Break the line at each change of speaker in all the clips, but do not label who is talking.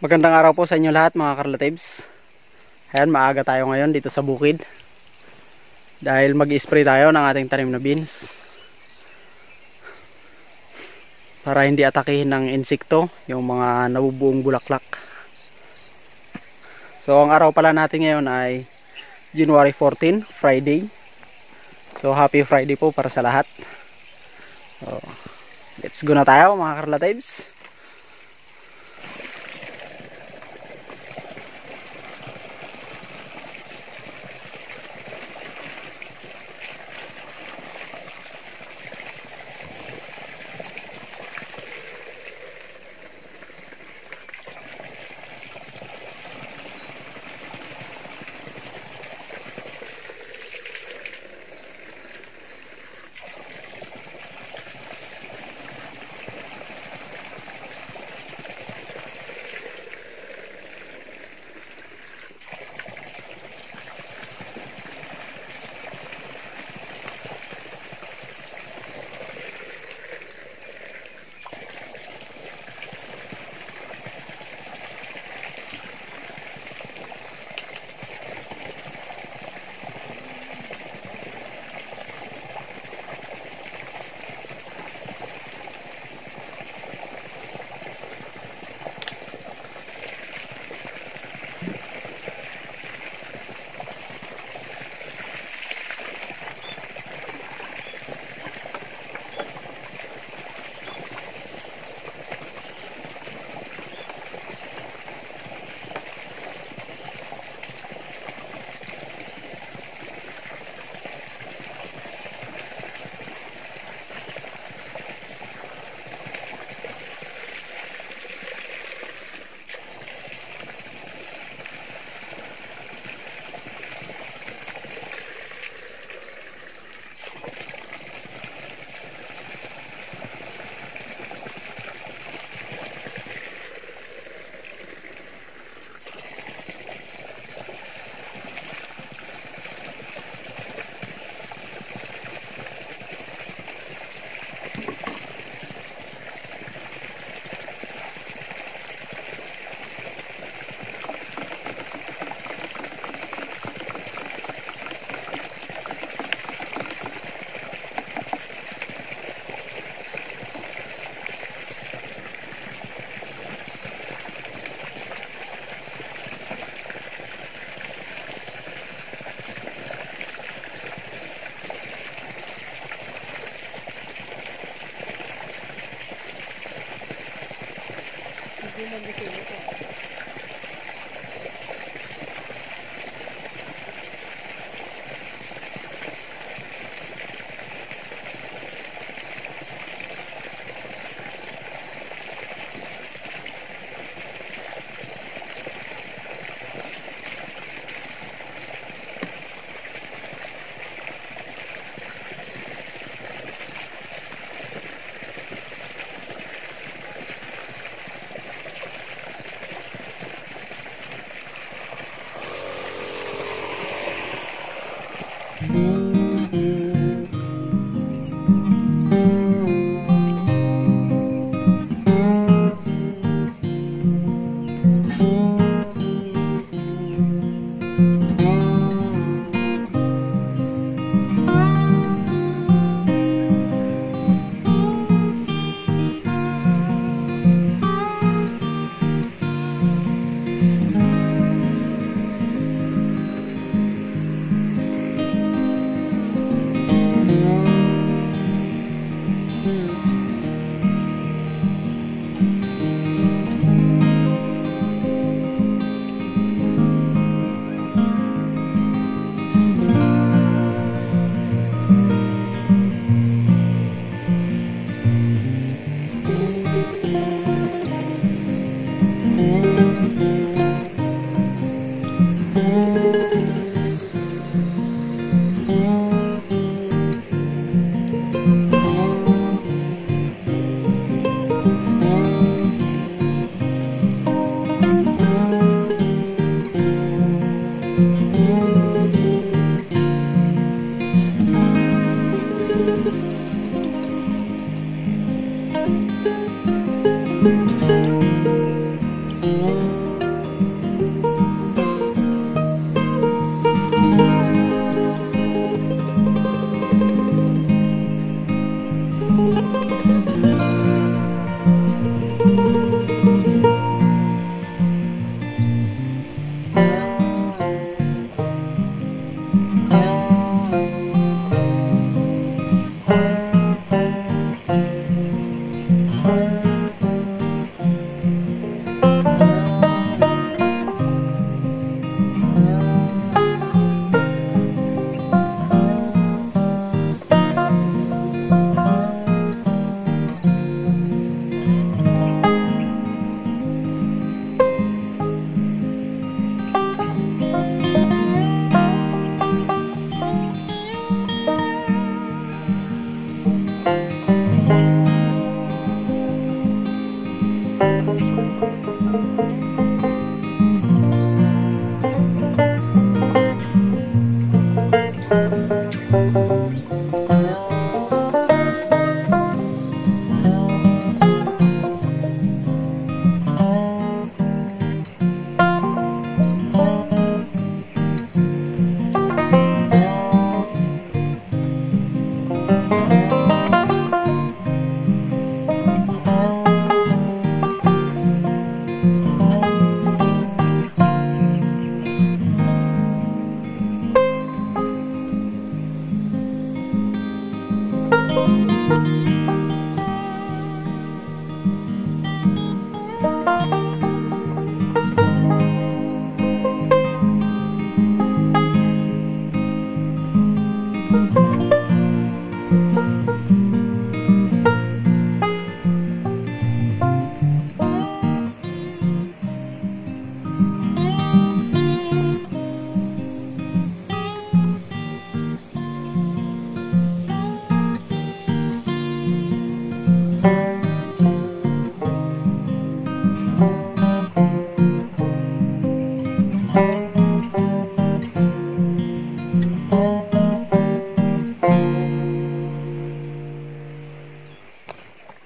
Magandang araw po sa inyo lahat mga karlatives. Ayan, maaga tayo ngayon dito sa bukid. Dahil mag-spray tayo ng ating tanim na beans. Para hindi atakihin ng insekto yung mga nabubuong bulaklak. So ang araw pala natin ngayon ay January 14, Friday. So happy Friday po para sa lahat. So, let's go na tayo mga karlatives.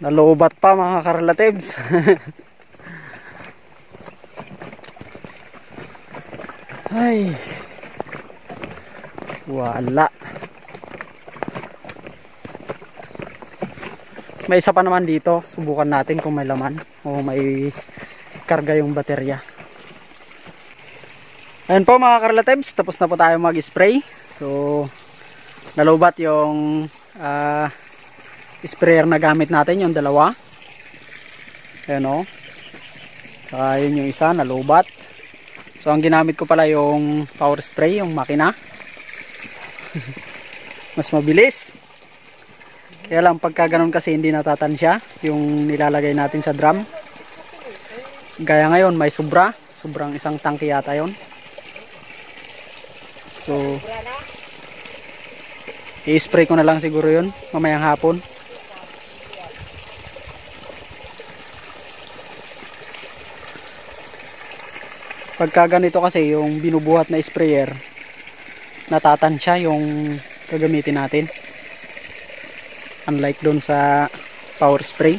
Nalubat pa mga karelatives. Ay. Wala. May isa pa naman dito. Subukan natin kung may laman o may karga yung baterya. Ayun po mga karelatives, tapos na po tayo mag-spray. So nalubat yung sprayer na gamit natin, yung dalawa. Ayun o. Saka yun yung isa, nalubat. So ang ginamit ko pala yung power spray, yung makina. Mas mabilis. Kaya lang pagka ganun kasi hindi natatansya yung nilalagay natin sa drum. Gaya ngayon may sobrang isang tangke yata yon. So i-spray ko na lang siguro yun mamayang hapon. Pagka ganito kasi yung binubuhat na sprayer, natatansya yung gagamitin natin. Unlike doon sa power spray.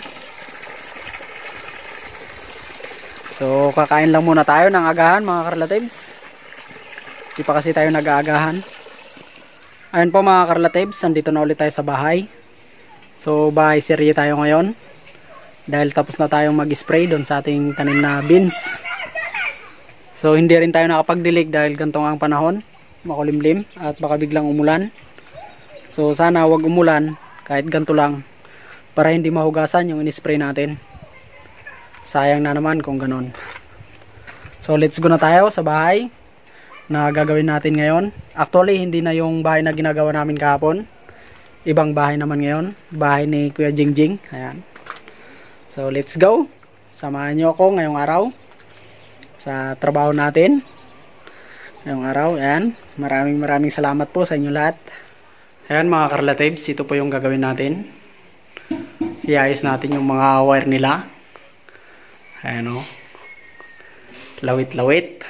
So kakain lang muna tayo ng agahan mga karelatives. Di pa kasi tayo nag-aagahan. Ayun po mga karelatives, andito na ulit tayo sa bahay. So bahay serye tayo ngayon. Dahil tapos na tayong mag-spray doon sa ating tanim na beans. So hindi rin tayo nakapagdilig dahil gantong ang panahon. Makulimlim at baka biglang umulan. So sana wag umulan. Kahit ganito lang para hindi mahugasan yung in-spray natin. Sayang na naman kung ganon. So let's go na tayo sa bahay na gagawin natin ngayon. Actually hindi na yung bahay na ginagawa namin kahapon. Ibang bahay naman ngayon. Bahay ni Kuya Jingjing. Ayan. So let's go. Samahan nyo ako ngayong araw sa trabaho natin. Ngayong araw. Ayan. Maraming salamat po sa inyo lahat. Ayan mga karelatives, ito po yung gagawin natin. Iayos natin yung mga wire nila. Ayan o. Lawit-lawit.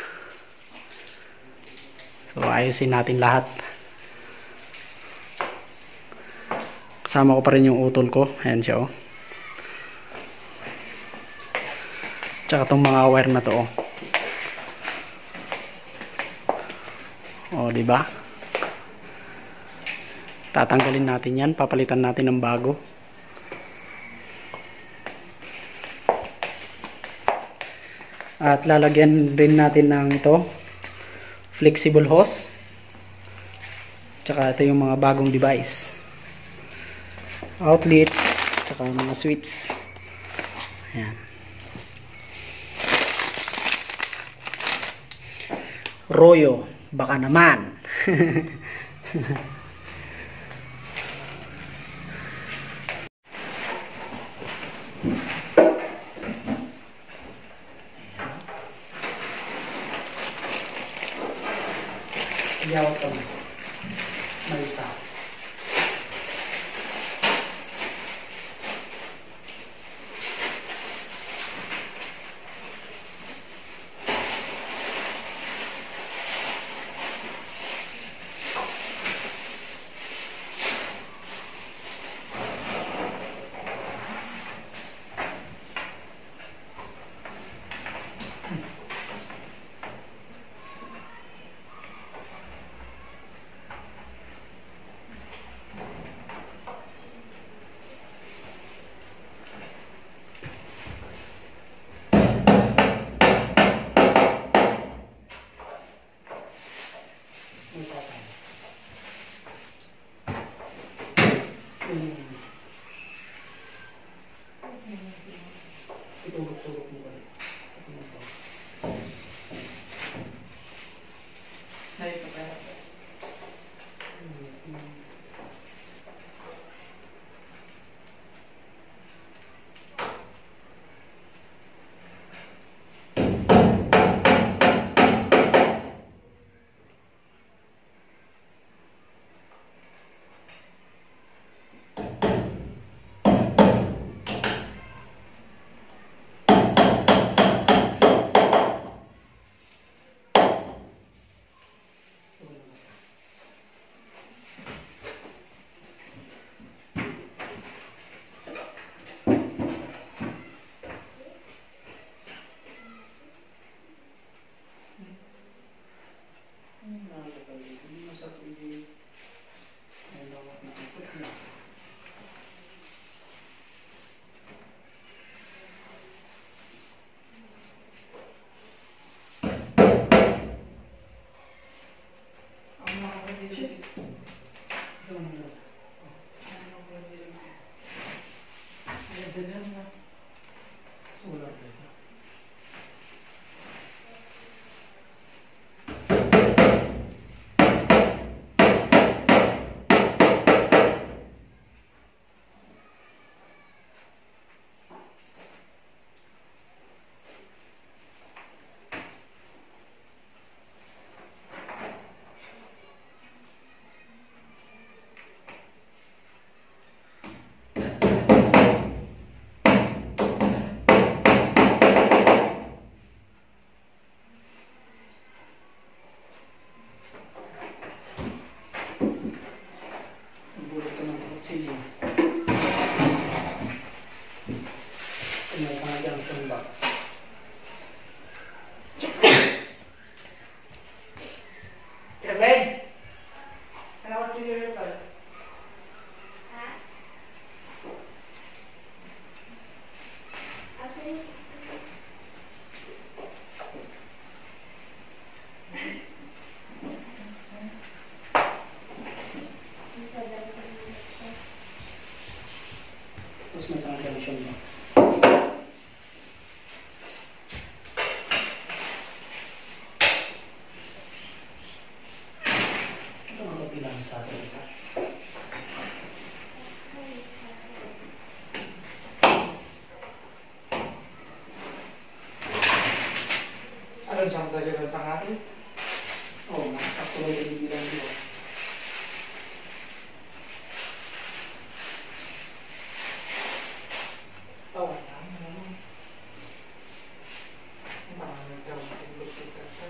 So ayusin natin lahat. Kasama ko pa rin yung utol ko. Ayan siya o. Tsaka itong mga wire na to o. O diba? Tatanggalin natin yan, papalitan natin ng bago. At lalagyan rin natin ng ito, flexible hose. Tsaka ito yung mga bagong device. Outlet, tsaka mga switch. Ayan. Royo, baka naman. Yaw ito. May isa. Itulog-tulog mo ba? Ito pa. Sige. May mga junction box. Kevin! Ano ko sige pala? Ha? Tapos may isang junction box. Ito ang kapilang sa atin.
Ano siyang talaga sa akin?
Oo, actually, hindi lang dito.
Oh, ano? Parang nagkakagusto ka siya.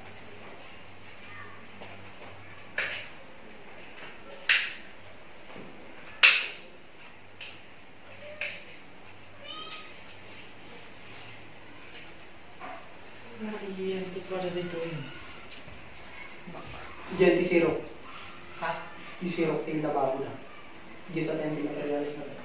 Naiintik ko na dito eh.
Diyan, T0.
Ha?
T0, yung lababo lang. Diyan sa 10 materials na.